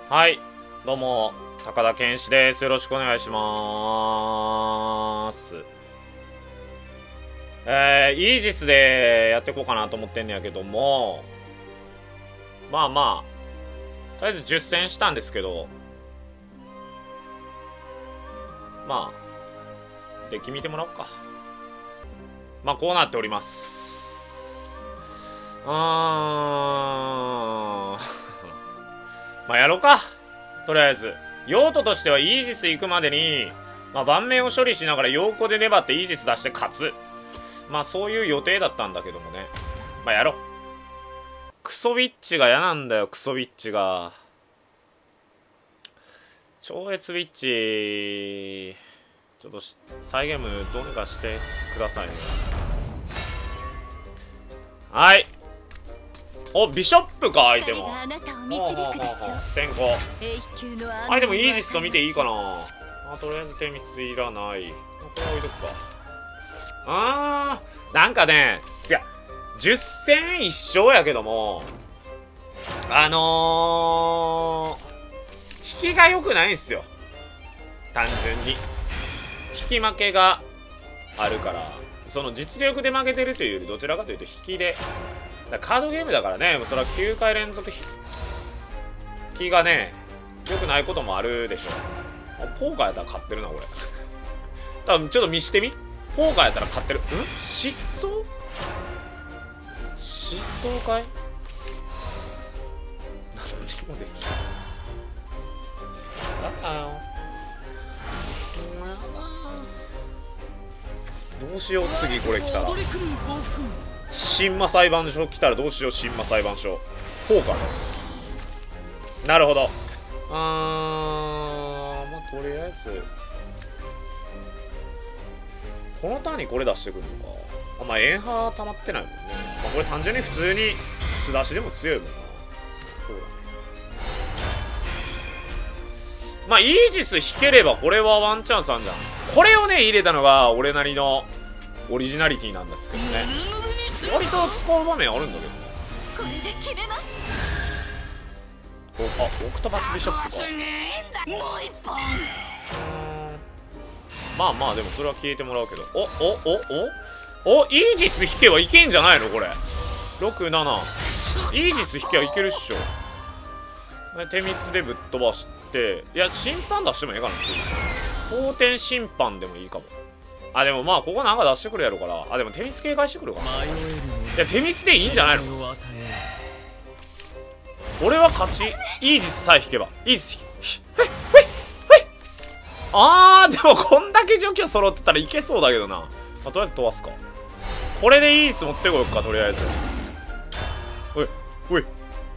はい、どうも高田健志です。よろしくお願いします。イージスでやっていこうかなと思ってんねやけども、まあまあとりあえず10戦したんですけど、まあデッキ見てもらおうか。まあこうなっております。まあやろうか。とりあえず用途としてはイージス行くまでに、まあ、盤面を処理しながら陽子で粘ってイージス出して勝つ。まあそういう予定だったんだけどもね。まあやろう。クソビッチが嫌なんだよ。クソビッチが。超越ビッチちょっとサイゲームどうにかしてくださいね。はい。お、ビショップか、相手も。先行。相手もイージスと見ていいかな。あ、とりあえずテミスいらない。これ置いとくか。なんかね、いや、10戦1勝やけども、引きが良くないんすよ。単純に。引き負けがあるから、その実力で負けてるというより、どちらかというと引きで、カードゲームだからね、それは9回連続引きがね、良くないこともあるでしょ。ポーカーやったら勝ってるな、これ。多分ちょっと見してみ。ポーカーやったら勝ってる。失踪失踪かい。何にもできない。だよ。どうしよう、次これ来たら。神魔裁判所来たらどうしよう。神魔裁判所ポーカー。なるほど。まあとりあえずこのターンにこれ出してくるのか。まあエンハー溜まってないもんね。まあこれ単純に普通に素出しでも強いもんな。そうだね。まあイージス引ければこれはワンチャンスあんじゃん。これをね入れたのが俺なりのオリジナリティなんですけどね。割と使う場面あるんだけどな。これで決めます。オクトパスビショップか。まあまあでもそれは消えてもらうけど。イージス引けばいけんじゃないのこれ。67イージス引けばいけるっしょ。手ミスでぶっ飛ばして、いや審判出してもいいかな。当点審判でもいいかも。でもまあここなんか出してくるやろから。でもテミス警戒してくるかな。いやテミスでいいんじゃないの。俺は勝ち。イージスさえ引けばイージスでもこんだけ除去揃ってたらいけそうだけどな。とりあえず飛ばすか。これでイージス持ってこようか。とりあえずおい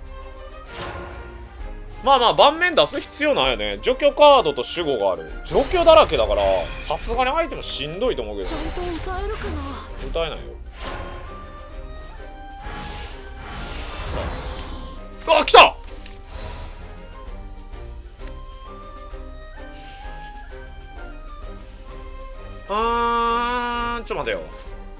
まあまあ盤面出す必要ないよね。除去カードと守護がある。除去だらけだからさすがに相手もしんどいと思うけど。ちゃんと歌えるかな。歌えないよ。来た。ちょ待てよ。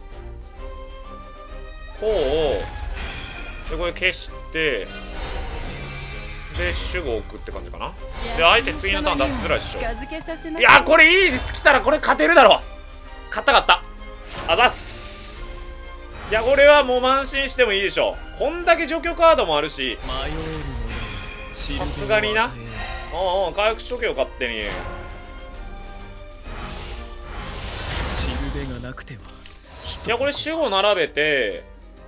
こうでこれ消してで守護を置くって感じかな。で相手次のターン出しづらいでしょ。いやこれイージス来たらこれ勝てるだろ。勝ったあざっす。いやこれはもう慢心してもいいでしょ。こんだけ除去カードもあるし、さすがにな。回復しとけよ勝手に。いやこれ守護並べて、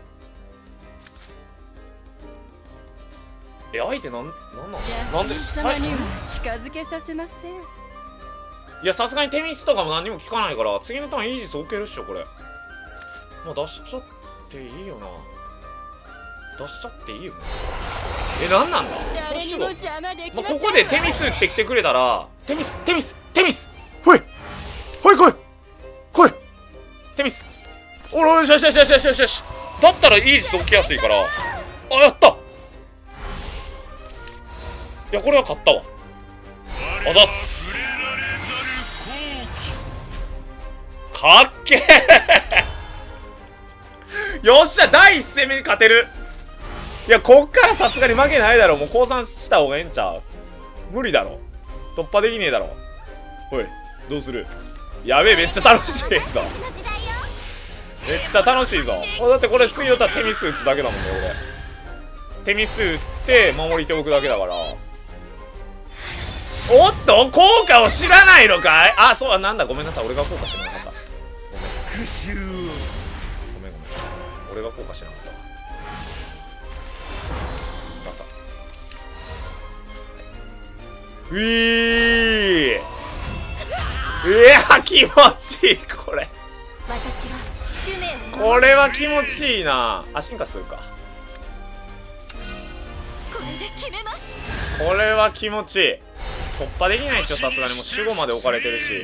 相手なんで近づけさせません。いやさすがにテミスとかも何も効かないから次のターンイージス置けるっしょこれ。もう出しちゃっていいよな。出しちゃっていいよな。なんなんだまあ、ここでテミスってきてくれたらテミスほい来いテミス。よしだったらイージス置きやすいから。やった。いやこれは勝ったわ。あざっす。かっけえよっしゃ第1戦目に勝てる。いやこっからさすがに負けないだろ。もう降参した方がええんちゃう。 無理だろ。突破できねえだろ。おい、どうする？やべえ、めっちゃ楽しいぞ。めっちゃ楽しいぞ。だってこれ次打ったらテミス打つだけだもんね、俺。テミス打って守りておくだけだから。おっと、効果を知らないのかい？あ、そう、なんだ、ごめんなさい、俺が効果知らなかった。ごめん。俺が効果しなかったわ。ダサ。うぃー。いや、気持ちいい、これ。これは気持ちいいな。あ、進化するか。これは気持ちいい。突破できないでしょ、さすがに。もう守護まで置かれてるし。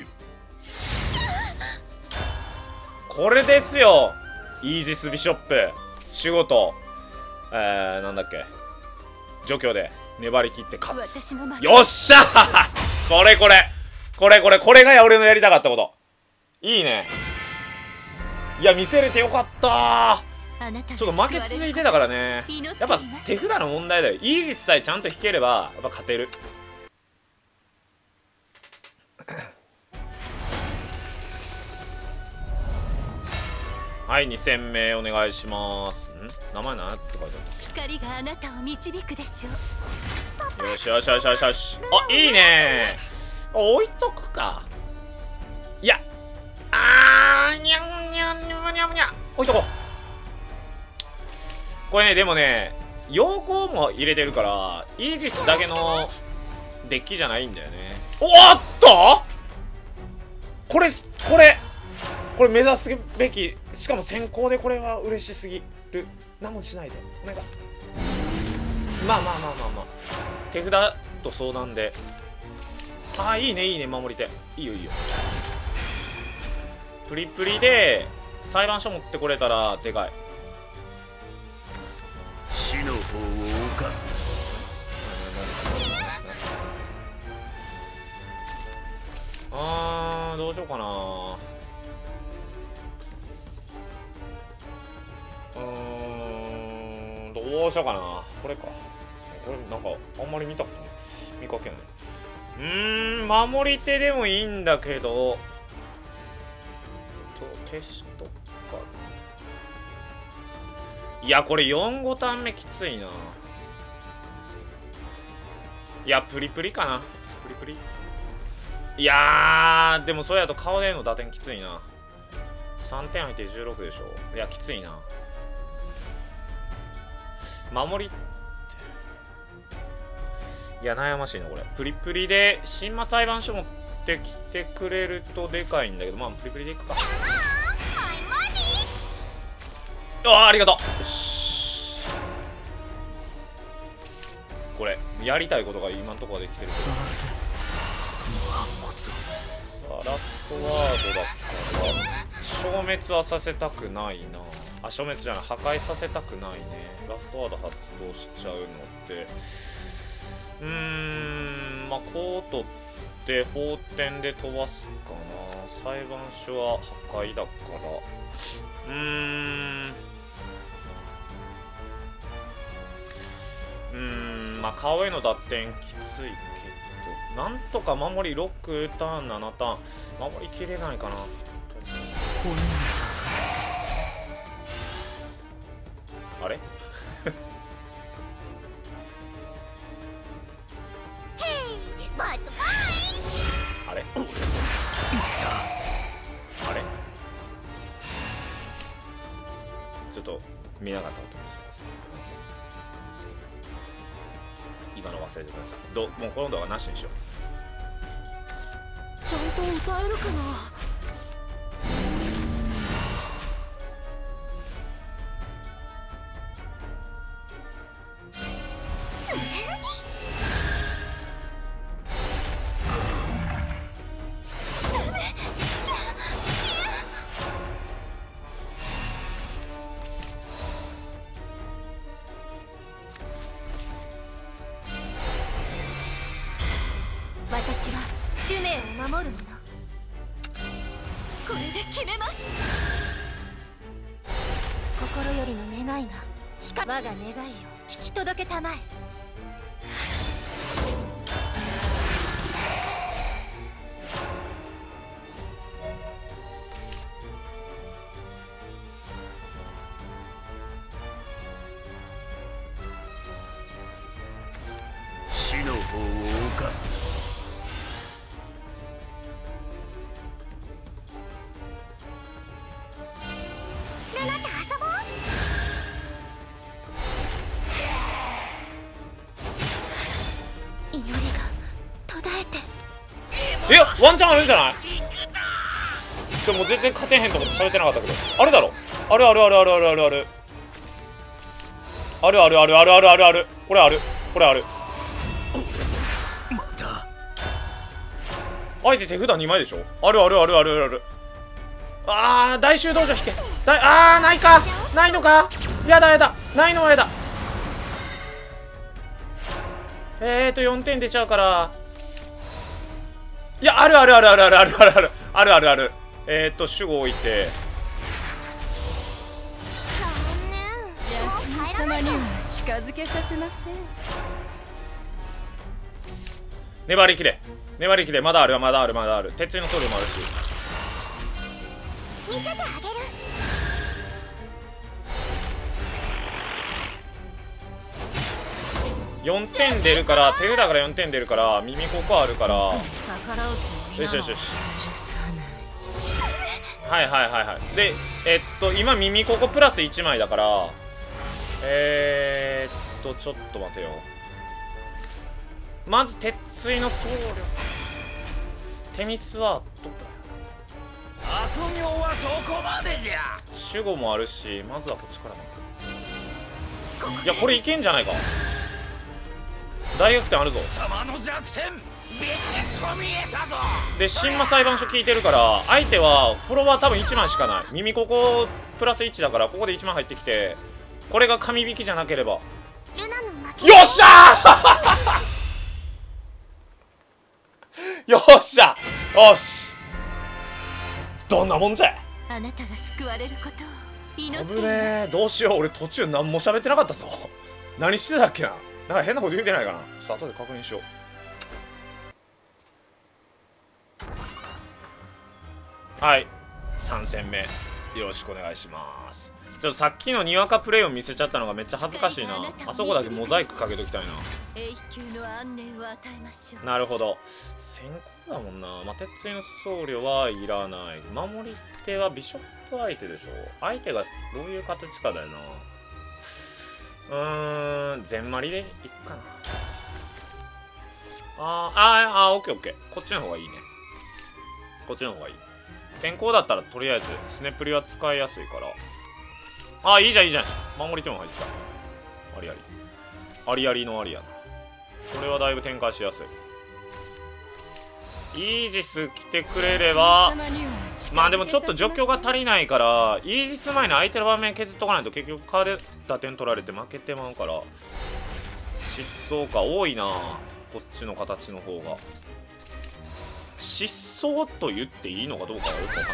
これですよ。イージスビショップ。守護と、なんだっけ。除去で粘り切って勝つ。よっしゃーこれが俺のやりたかったこと。いいね。いや、見せれてよかったー。ちょっと負け続いてたからね。やっぱ手札の問題だよ。イージスさえちゃんと引ければ、やっぱ勝てる。はい、2戦目お願いします。名前なんって書いてあった。光があなたを導くでしょう。よしよしよしよしよし。あ、いいねー。置いとくか。いや、にゃんにゃんにゃんにゃんにゃん。置いとこう。これね、でもね、陽光も入れてるから、イージスだけのデッキじゃないんだよね。おっとこれ目指すべき。しかも先行でこれは嬉しすぎる。何もしないでお願い。まあ手札と相談で。ああ、いいねいいね、守り手。いいよいいよ。プリプリで裁判所持ってこれたらでかい。死の方を犯すな。どうしようかな。どうしようかな。これか。これなんかあんまり見かけない。守り手でもいいんだけど、消しとくか。いや、これ4、5ターン目きついな。いや、プリプリかな。プリプリ。いやー、でもそれだと顔での打点きついな。3点空いて16でしょ。いや、きついな。守り。いや、悩ましいな、これ。プリプリで、神魔裁判所持ってきてくれるとでかいんだけど、まあ、プリプリでいくか。ありがとう。よし。これ、やりたいことが今のところできてる。さあ、その反骨を。さあ、ラストワードだったら、消滅はさせたくないな。あ、消滅じゃない、破壊させたくないね。ラストワード発動しちゃうのって、まあ、こう取って法典で飛ばすかな。裁判所は破壊だから、まあ、顔への脱点きついけど、なんとか守り6ターン7ターン守りきれないかな。あれあれあれちょっと見なかったことにします。今の忘れてください。もうこの動画なしにしよう。ちゃんと歌えるかな。 私は使命を守るもの。これで決めます。心よりの願いが我が願いを聞き届けたまえ。 法を犯すな。 ルナと遊ぼう。祈りが途絶えて。 いやワンチャンあるんじゃない？でも全然勝てへんと思って喋ってなかったけど、あるだろ。あるあるあるあるあるあるあるあるあるあるあるあるあるある、これある、これある。 また相手手札2枚でしょ。あるあるあるあるある。あー、大修道場引け。あー、ないか、ないのか。やだやだ、ないのはやだ。4点出ちゃうから。いや、あるあるあるあるあるあるあるあるあるあるある。守護置いて。 残念。 様には近づけさせません。 粘りきれ、粘りきれ。まだあるわ、まだある、まだある。鉄槌のソウルもあるし。 見せてあげる。 4点出るから、手札から4点出るから耳ここあるから。よ逆らうつもりなのしよしよし。 許さない。 はいはいはいはい。で今耳ここプラス1枚だから、ちょっと待てよ。まず鉄槌の僧侶、テミスはどこだ。 悪行はそこまでじゃ。 守護もあるし、まずはこっちからいや、これいけんじゃないか。大逆転あるぞ。 様の弱点ビシッと見えたぞ。 で神魔裁判所聞いてるから、相手はフォロワー多分1枚しかない。耳ここプラス1だから、ここで1枚入ってきて、これが神引きじゃなければ。 ルナの負け。 よっしゃーよっしゃ、よし、どんなもんじゃい。 あなたが救われることを祈ってい危ねまえ、どうしよう。俺途中何も喋ってなかったぞ。何してたっけな。なんか変なこと言うてないかな。ちょっと後で確認しよう。はい、3戦目よろしくお願いします。ちょっとさっきのにわかプレイを見せちゃったのがめっちゃ恥ずかしいな。あそこだけモザイクかけときたいな。 永久の安寧を与えましょう。 なるほど、先行だもんな。まあ、鉄槌の僧侶はいらない。守り手はビショップ相手でしょ。相手がどういう形かだよな。全マリでいっかな。オッケーオッケー。こっちの方がいいね。こっちの方がいい。先行だったらとりあえずスネプリは使いやすいから。いいじゃんいいじゃん。守り手も入った。ありありありありのありやな。これはだいぶ展開しやすい。イージス来てくれれば、まあでもちょっと除去が足りないから、イージス前に相手の場面削っとかないと結局カーで打点取られて負けてまうから。失踪か多いな、こっちの形の方が。失踪と言っていいのかどうかはよくわかんない。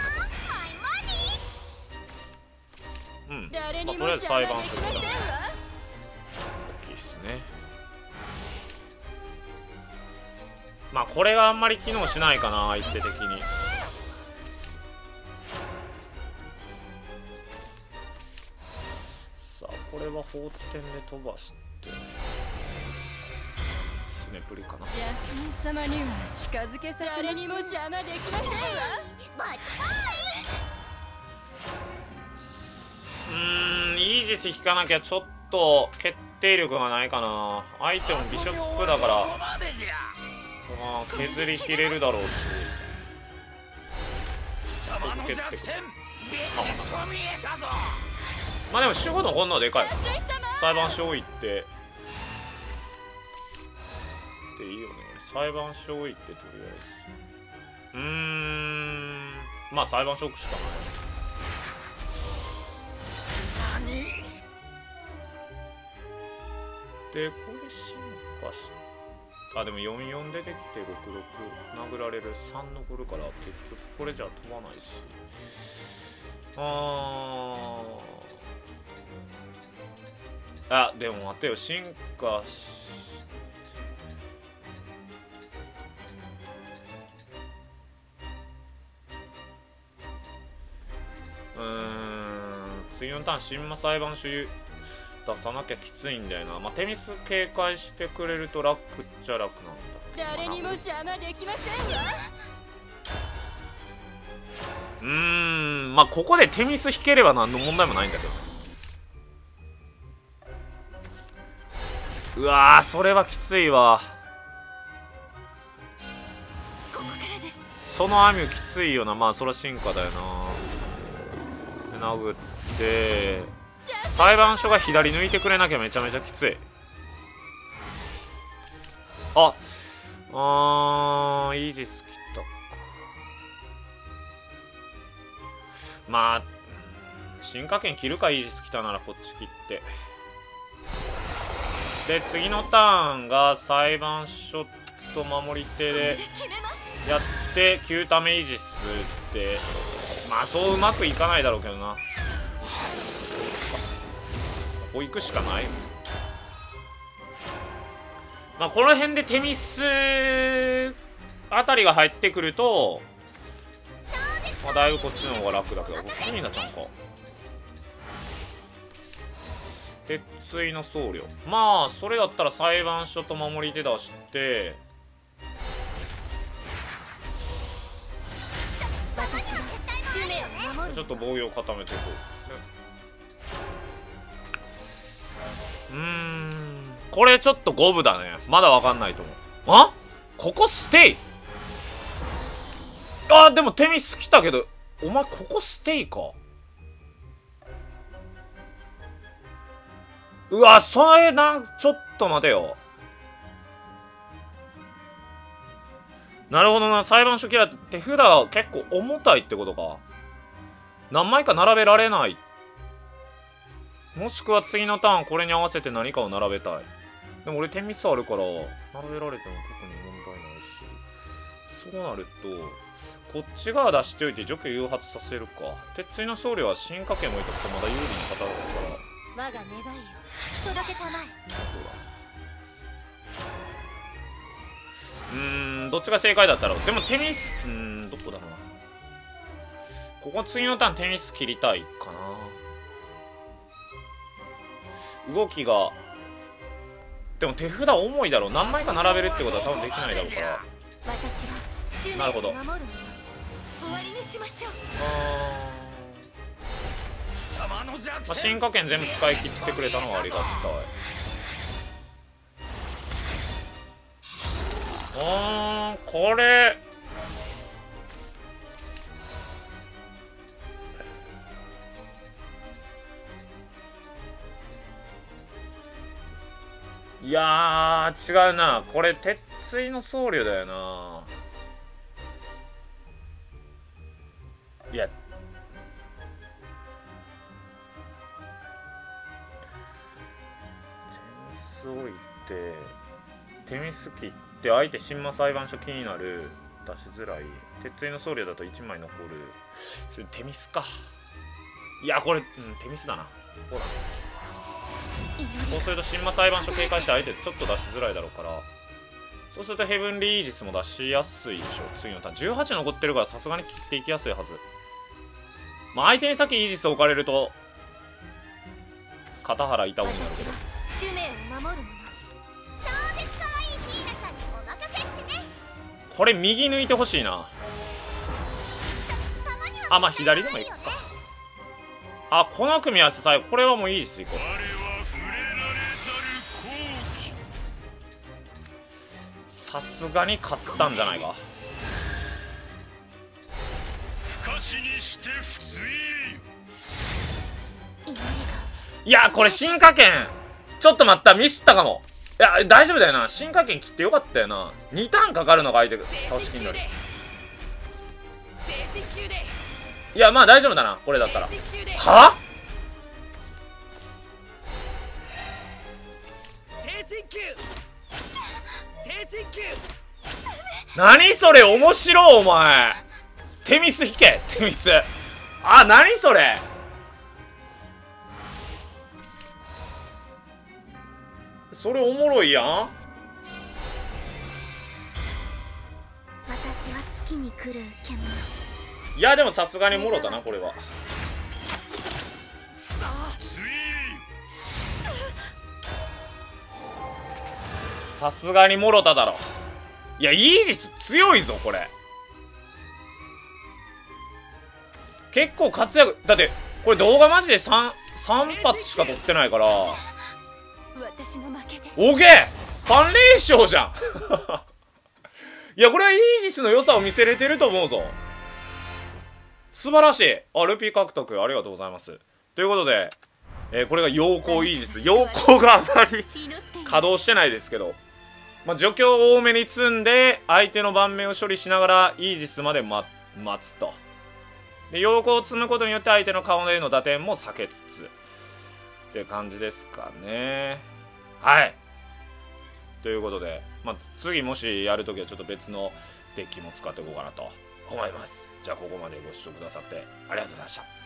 まあとりあえず裁判するから大きいっすね。まあこれがあんまり機能しないかな、相手的に。さあこれは放天で飛ばしてスネプリかな。 野心様には近づけさせません。誰にも邪魔できませんわ。 イージス引かなきゃちょっと決定力がないかな。相手もビショップだから削りきれるだろうし。まあでも守護のこんなでかいかな。裁判所置いてっていいよね。裁判所置いてとりあえずまあ裁判所置くしかない。でこれ進化しでも44出てきて66殴られる3残るから結局これじゃ飛ばないし。でも待てよ、進化し次のターン神魔裁判所出さなきゃきついんだよな。まあテミス警戒してくれると楽っちゃ楽なんだ。 誰にも邪魔できませんわ。 まあここでテミス引ければ何の問題もないんだけど。うわー、それはきついわ。そのアミュきついよな。まあそれは進化だよな。殴って裁判所が左抜いてくれなきゃめちゃめちゃきつい。イージス切ったか。まあ進化圏切るか。イージス来たならこっち切って、で次のターンが裁判所と守り手でやって9タメイージスって、まあそううまくいかないだろうけどな。こう行くしかない。まあこの辺でテミスあたりが入ってくると、まあだいぶこっちの方が楽だけど、こっちになっちゃうんか。鉄槌の僧侶、まあそれだったら裁判所と守り手出して、ちょっと防御を固めていこう。これちょっと五分だね。まだ分かんないと思う。ここステイ。でもテミス来たけど、お前ここステイか。うわ、それちょっと待てよ。なるほどな。裁判所キラーって手札が結構重たいってことか。何枚か並べられない。もしくは次のターンこれに合わせて何かを並べたい。でも俺テミスあるから並べられても特に問題ないし、そうなるとこっち側出しておいて除去誘発させるか。鉄槌の僧侶は進化圏置いとくとまだ有利に働くから。 我が願いを届けたまえ。 どっちが正解だったろう。でもテミスどこだろうな。ここ次のターンテミス切りたいかな。動きがでも手札重いだろう。何枚か並べるってことは多分できないだろうから。なるほど。進化圏全部使い切ってくれたのはありがたい。これいやー違うな。これ鉄槌の僧侶だよな。いやテミス置いてテミス切って相手神魔裁判所気になる。出しづらい。鉄槌の僧侶だと1枚残る。テミスか。いやこれ、テミスだな。ほらそうすると神魔裁判所警戒して相手ちょっと出しづらいだろうから、そうするとヘブンリーイージスも出しやすいでしょ。次のターン18残ってるからさすがに切っていきやすいはず。まあ相手に先イージス置かれると肩腹痛鬼になるけど、これ右抜いてほしいな。まあ左でもいいか。この組み合わせ最後これはもうイージスいこう。さすがに勝ったんじゃないか。いやこれ進化圏ちょっと待った、ミスったかも。いや大丈夫だよな。進化圏切ってよかったよな。2ターンかかるのが相手倒し気になる。いやまあ大丈夫だなこれだったら。は何それ面白い。お前テミス引け。テミス何それ。それおもろいやん。 私は月に来る獣。 いやでもさすがにもろだなこれは。 さすがにもろただろ。いやイージス強いぞこれ。結構活躍。だってこれ動画マジで3発しか撮ってないから。 私の負けです。 オーケー3連勝じゃんいやこれはイージスの良さを見せれてると思うぞ。素晴らしい。あ、ルピー獲得ありがとうございます。ということで、これが陽光イージス。陽光があまり稼働してないですけど、まあ、除去を多めに積んで相手の盤面を処理しながらイージスまで待つと。で陽光を積むことによって相手の顔への打点も避けつつって感じですかね。はい。ということで、まあ、次もしやるときはちょっと別のデッキも使っていこうかなと思います。じゃあここまでご視聴くださってありがとうございました。